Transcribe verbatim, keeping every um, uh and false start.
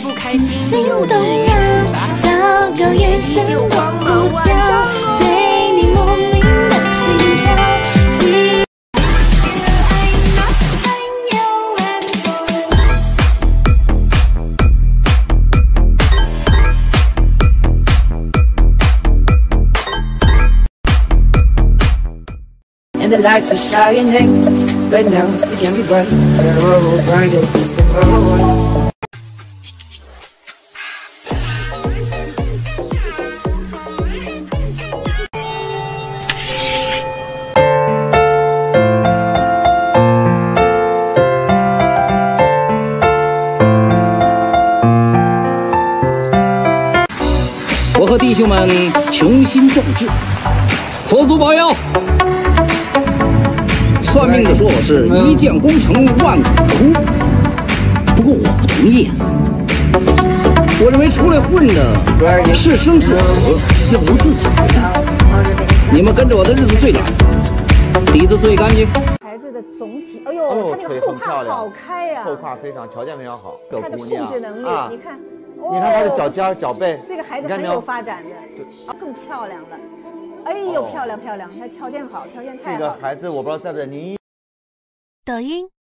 不开心就只愿死吧，糟糕眼神就忘不掉，对你莫名的心跳。既 The lights are shining, but now it can be bright. Oh, brighter. Oh. 我和弟兄们雄心壮志，佛祖保佑。 算命的说我是一将功成万骨枯，不过我不同意。我认为出来混的是生是死要由自己决定。你们跟着我的日子最短，底子最干净。 孩子的总体，哎呦，他那个后胯好开呀、啊， 后胯非常条件非常好， 他的控制能力，啊、你看， 你看他的脚尖、脚背， 这个孩子很有发展的，更漂亮了。 哎呦，漂亮漂亮，他条件好，条件太好。 这个孩子我不知道在不在您。 抖音、